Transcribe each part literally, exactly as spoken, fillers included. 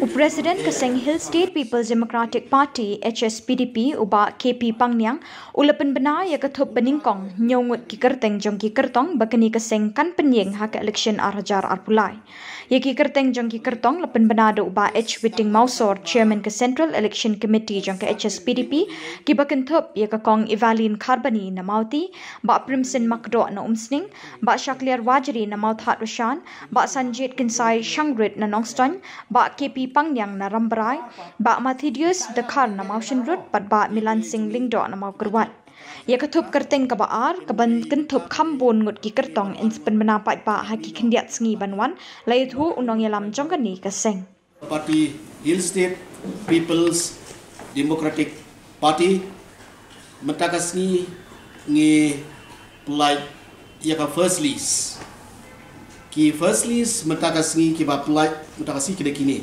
Presiden ke Seng Hill State People's Democratic Party H S P D P uba K P Pangñiang ula Pynbna ya ke thup banyngkong Ngut Kyrteng Jong Kyrtong bakani ke Seng kan Pynieng hak Elekshon arjar arpulai. Ya Kyrteng Jong Kyrtong la Pynbna do uba H Witting Mawsor Chairman ke Central Election Committee jong ke H S P D P kiba kynthup ya ke kong Evalyne Kharbani na Mawhati ba Primson Makdoh na Umsning ba Shakliar Warjri na Mawthadraishan ba Sanjied Kynsai Shangrit na Nongstoin ba K P Pangñiang na Rambrai ba Mawthadraishan dekar na Mawsor pat ba milansing lingdo na Mawkruat. Ya kethup Kyrteng kaba-ar kaban kynthup khambon Ngut ki Kyrtong in Pynbna pat ba haki khendiat sngi banwan laithu unong yalam jongkani ka Seng. Party Hill State People's Democratic Party mentakasni ngi pelai ya ka first list ki first list mentakasni ki ba pelai mentakasi kide kini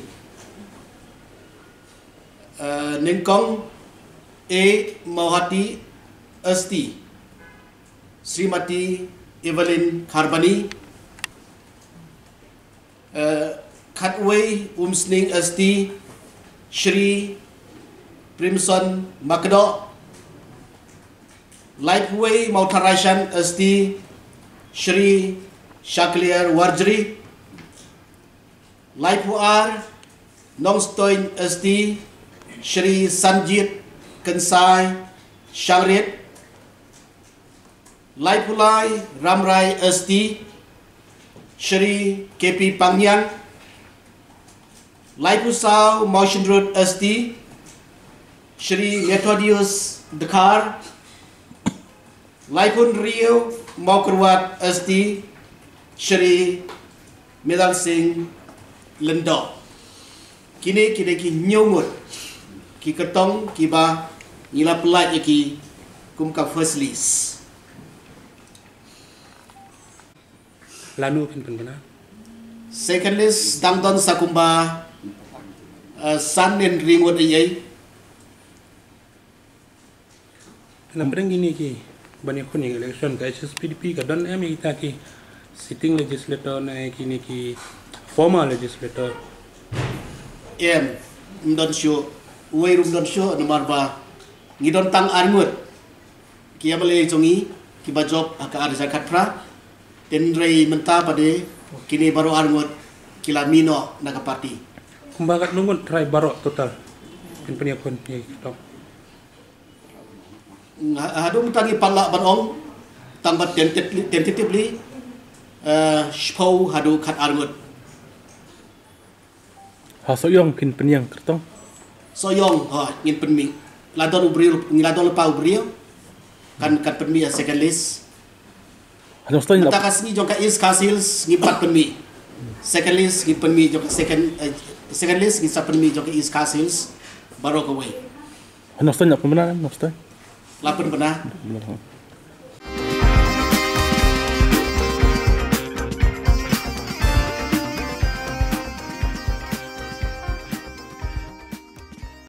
uh, nengkong A Mawhati Asti Srimati Evalyne Kharbani uh, Khatway Umsning Asti Shri Primson Makdoh Lightway Mawthadraishan Asti Shri Shakliar Warjri Kaba-ar Nongstoin Asti Shri Sanjied Kynsai Shangrit Lightway Rambrai Asti Shri K P Pangñiang Lightway Mawsor Asti Shri Methodius Dekar Laipun Rio Mawkruat Asti Shri Medal Sing Lendo kini kini ki Ngut ki Kyrtong kiba ngila pelat ki kumka first list lanu Pynbna second list dangdon sakumba uh, san nen ringot ayai kenapa gini ki banyngkong yang election ke H S P D P ka don em kita ki sitting legislator na kini ki former legislator em ndon show way rum don show nomor ba ngidon tang arngut ki amale jongi ki ba job aka ar zakat pra tenrei menta pade kini baru arngut kila mino na ka party kumbagat nungun try barok total Pynbna pun ya kita hadum tangi pala banong tambat tentatively uh, shpau hadu khat arngut ha soyong Pynbna Kyrtong soyong ha ngin penmi ladon ubril ngiladon lepa ubril kan kat penmi second list Nongstoin takas ni jongka is kasils ngipat penmi second list ngin penmi jongka second uh, second list ngin sa penmi jongka is kasils baru kawai Nongstoin nak Pynbna Nongstoin lapan benar